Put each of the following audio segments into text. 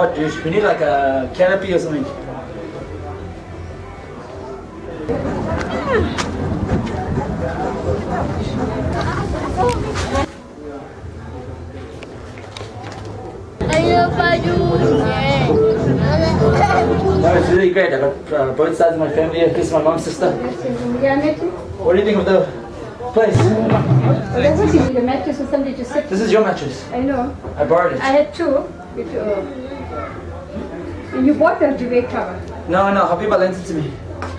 God, we need like a canopy or something. That was really great. I got both sides of my family here. This is my mom's sister. What do you think of the place? That's what you need, a mattress or somebody to sit. This is your mattress. I know. I borrowed it. I had two. And you bought the duvet cover? No, Habiba lent it to me.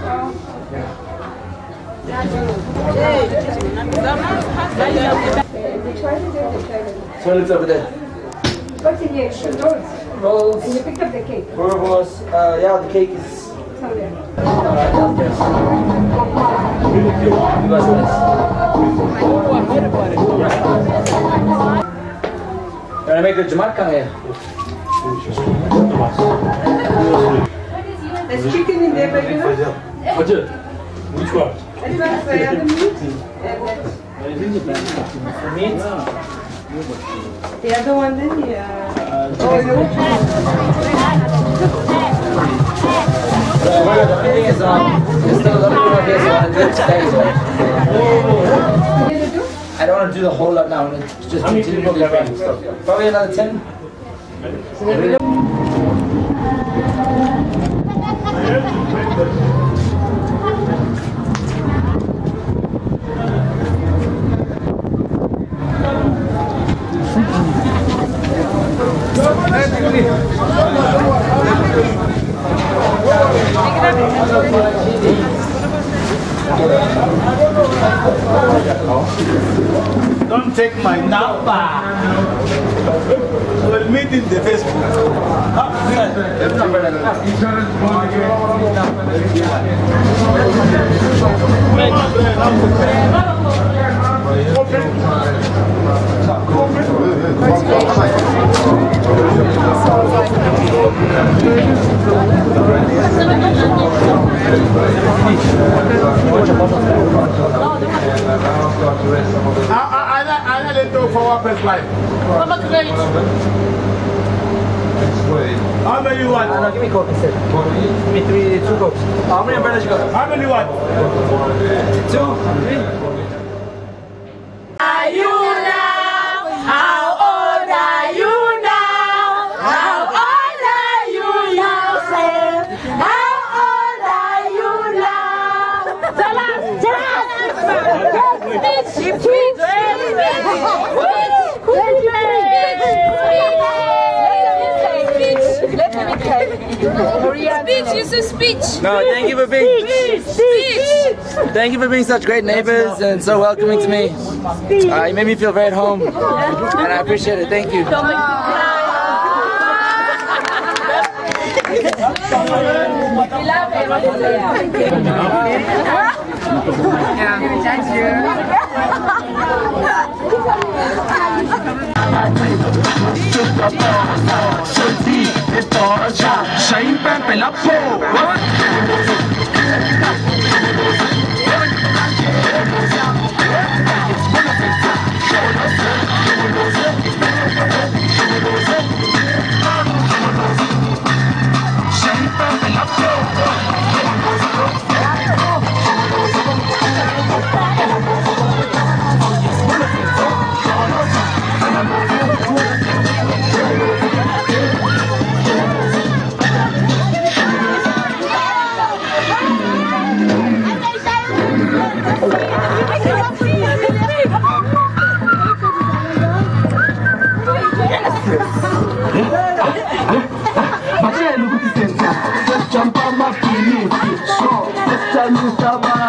Toilet's over there. What's in here? Rolls. Rolls. And you picked up the cake? Burgos. Yeah, the cake is... Somewhere. Can I make a Jamaat come here? There's chicken in there, but you know? Which one? That one's the other meat. Meat? The other one then, yeah. The thing is, there's still a lot of people here, so I'm going to stay. I don't want to do the whole lot now, it's just continue with the stuff. Probably another 10. Don't take my number. We'll meet in the Facebook. I little for what best life. How many you want? No, give me Coke instead. Give me 2 Cokes. How many umbrellas you got? How many you want? 2, 3. Are you now? How old are you now? How old are you now, Sam? How old are you now? Tell us, Speech, Yusuf, speech. No, thank you for being Thank you for being such great neighbors and so welcoming to me. You made me feel very at home, and I appreciate it. Thank you. Jump on my feet, so let's tell you